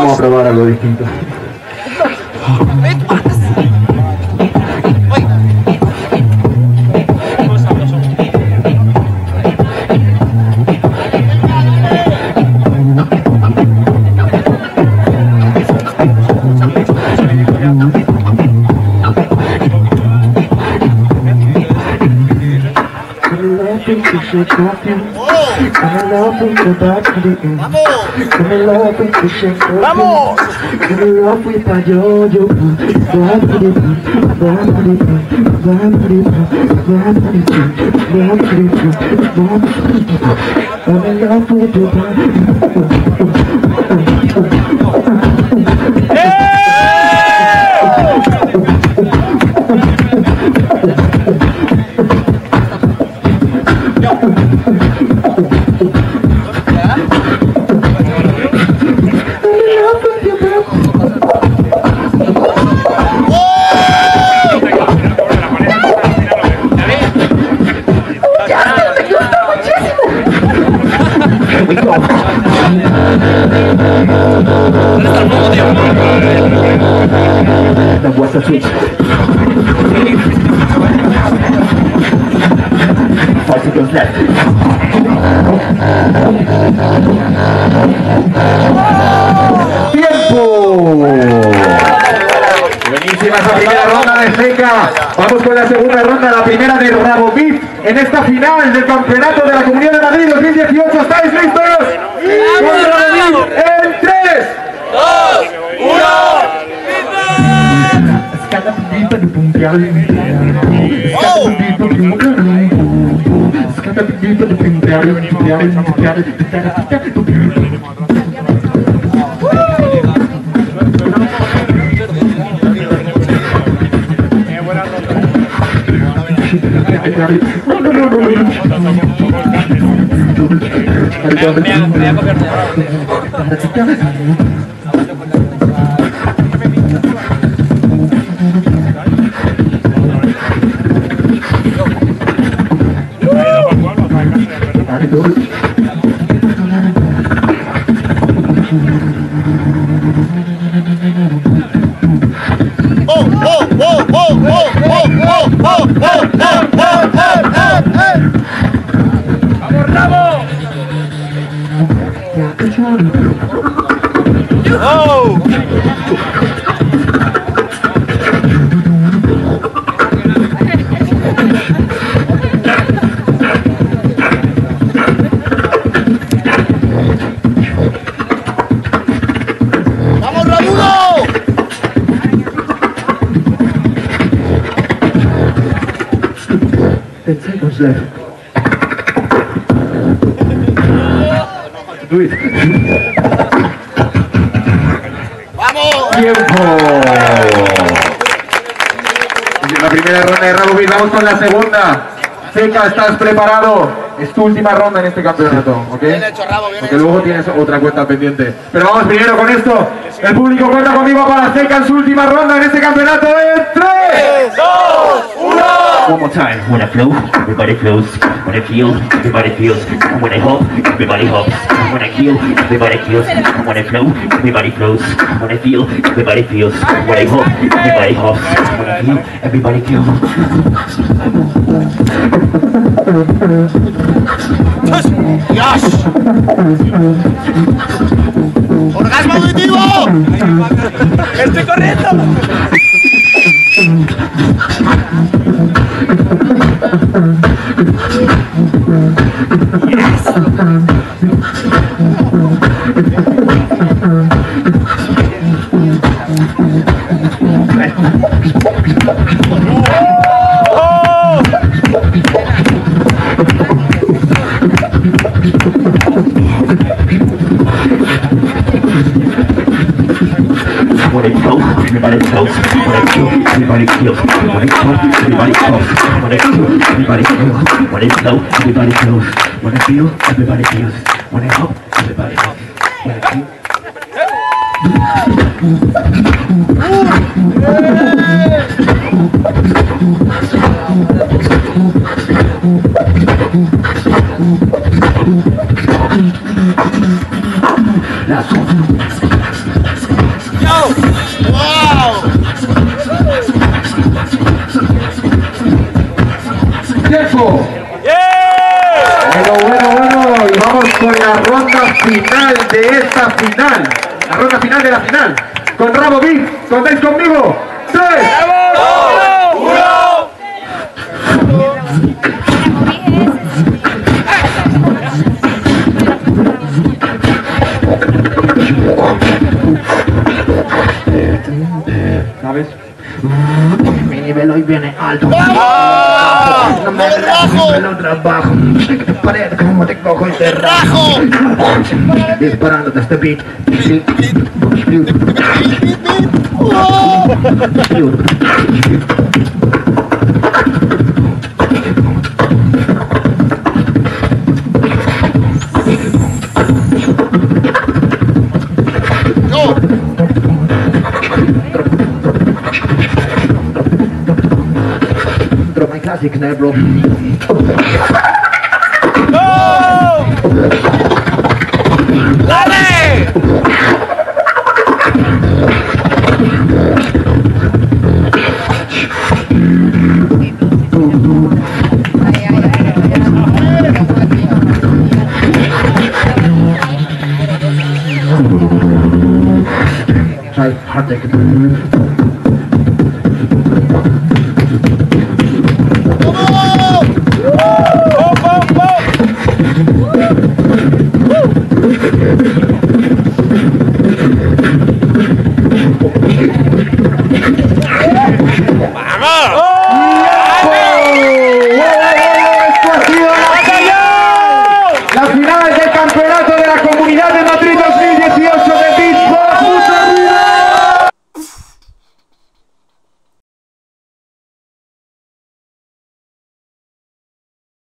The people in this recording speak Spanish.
vamos a probar algo distinto. ¡Vamos! What's the switch? 5 seconds left. ¡Tiempo! Buenísima esa primera ronda de Seca. Vamos con la segunda ronda, la primera de Rabobit en esta final del campeonato de la Comunidad de Madrid 2018. ¿Estáis listos? Con Rabobit en 3, 2, 1. ¡Vamos! ¡Tiempo! La primera ronda de Rabobit, vamos con la segunda. Seca, ¿estás preparado? Es tu última ronda en este campeonato, ¿ok? Bien hecho, Rabo, bien porque hecho. Luego tienes otra cuenta pendiente. Pero vamos primero con esto. El público cuenta conmigo para Seca en su última ronda en este campeonato en 3, 2, 1. One more time. When I flow, everybody flows. When I feel, everybody feels. And when I hop, everybody hops. When I kill, everybody kills. And when I flow, everybody flows. When I feel, everybody feels. When I hop, everybody hops. When I feel, everybody kills. ¡Dios! ¡Orgasmo auditivo! ¡Estoy corriendo! When I flow, everybody flows. When I kill, everybody kills. When I talk, everybody talks. When I kill, everybody kills. When I flow, everybody flows. When I feel, everybody feels. When I hop, everybody hops. When I kill. Last one. ¡Wow! ¡Tiempo! Bueno, y vamos con la ronda final de esta final. La ronda final de la final. Con Rabo Beat, ¿contáis conmigo? 3, 2, 1. ¿Sabes? Mi nivel hoy viene alto. No me rajo, me lo trabajo. Te pared como te cojo y te rajo. Disparando de este beat. Drop my classic now, bro. ¡Dale! Try hard take it.